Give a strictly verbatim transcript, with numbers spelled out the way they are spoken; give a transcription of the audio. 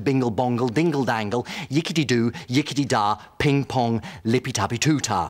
Bingle, bongle, dingle, dangle, yickety-doo, yickety-da, ping-pong, lippy-tappy-too-ta.